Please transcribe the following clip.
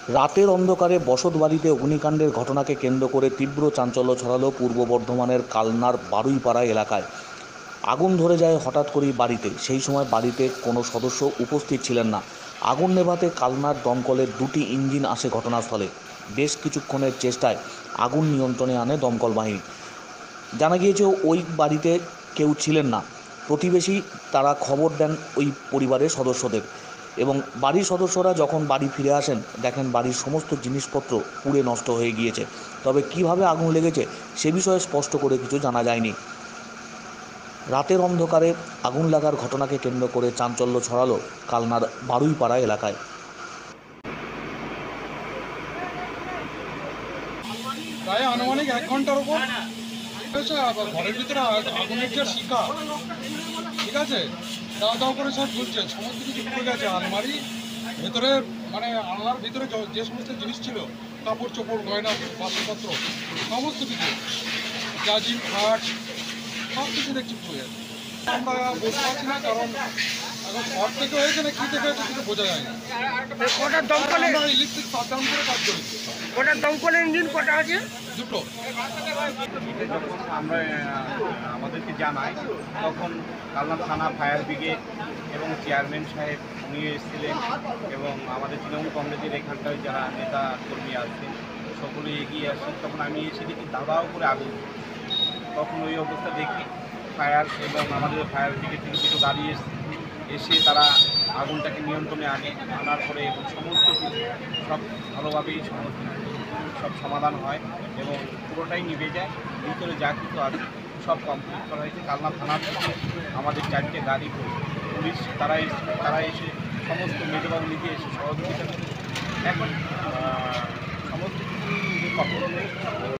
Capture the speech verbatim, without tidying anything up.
রাতের অন্ধকারে বসতবাড়িতে অগ্নিকাণ্ডের ঘটনাকে কেন্দ্র করে তীব্র চাঞ্চল্য ছড়ালো পূর্ব বর্ধমানের কালনার বারুইপাড়া এলাকায়। আগুন ধরে যায় হঠাৎ করেই বাড়িতে। সেই সময় বাড়িতে কোনো সদস্য উপস্থিত ছিলেন না। আগুন নেভাতে কালনার দমকলের দুটি ইঞ্জিন আসে ঘটনাস্থলে। বেশ কিছুক্ষণের চেষ্টায় আগুন নিয়ন্ত্রণে আনে দমকল বাহিনী। জানা গিয়েছে ওই বাড়িতে কেউ ছিলেন না। প্রতিবেশী তারা খবর দেন ওই পরিবারের সদস্যদের, এবং বাড়ির সদস্যরা যখন বাড়ি ফিরে আসেন দেখেন বাড়ির সমস্ত জিনিসপত্র পুড়ে নষ্ট হয়ে গিয়েছে। তবে কিভাবে আগুন লেগেছে সে বিষয়ে স্পষ্ট করে কিছু জানা যায়নি। রাতের অন্ধকারে আগুন লাগার ঘটনাকে কেন্দ্র করে চাঞ্চল্য ছড়ালো কালনার বারুইপাড়া এলাকায়। প্রায় আনুমানিক এক ঘন্টার উপর হয়েছে। আবার ঘরের ভিতরে আগুনের যে শিখা, ঠিক আছে, দাও দাও করে সব ঝুলছে, সমস্ত কিছু পুড়ে গেছে। আলমারি ভেতরে, মানে আলনার ভিতরে যে সমস্ত জিনিস ছিল, কাপড় চোপড়, গয়না, বাসনপত্র, সমস্ত কিছু, জাজিম, খাট, সব কিছু দেখছি পুড়ে গেছে। আমরা বলতে পারছি না, কারণ এখন ঘর থেকে হয়েছে না কী থেকে হয়েছে কিছু বোঝা যায় না। কটার দমকলে আমরা ইলেকট্রিক শাটডাউন করে কাজ করি। কটার দমকলের ইঞ্জিন কটা আছে? দুটো। যখন আমরা আমাদেরকে জানাই তখন কালনা থানা ফায়ার ব্রিগেড এবং চেয়ারম্যান সাহেব উনি এসেছিলেন, এবং আমাদের তৃণমূল কংগ্রেসের এখানটায় যারা নেতা কর্মী আছেন সকলে এগিয়ে আসেন। তখন আমি এসে দেখি দাবাও করে আগুন। তখন ওই অবস্থা দেখি ফায়ার এবং আমাদের ফায়ার ব্রিগেড থেকে দুটো গাড়ি এসে এসে তারা আগুনটাকে নিয়ন্ত্রণে আনে। আনার পরে এবং সমস্ত কিছু সব ভালোভাবেই সমস্ত সব সমাধান হয় এবং পুরোটাই নিভে যায়। ভিতরে যা কিছু আছে সব কমপ্লিট করা হয়েছে। কালনা থানার থেকে আমাদের চারটে গাড়ি পুলিশ তারা এসে তারা এসে সমস্ত মেজবাগ নিতে এসে সহযোগিতা করে। এখন সমস্ত কিছু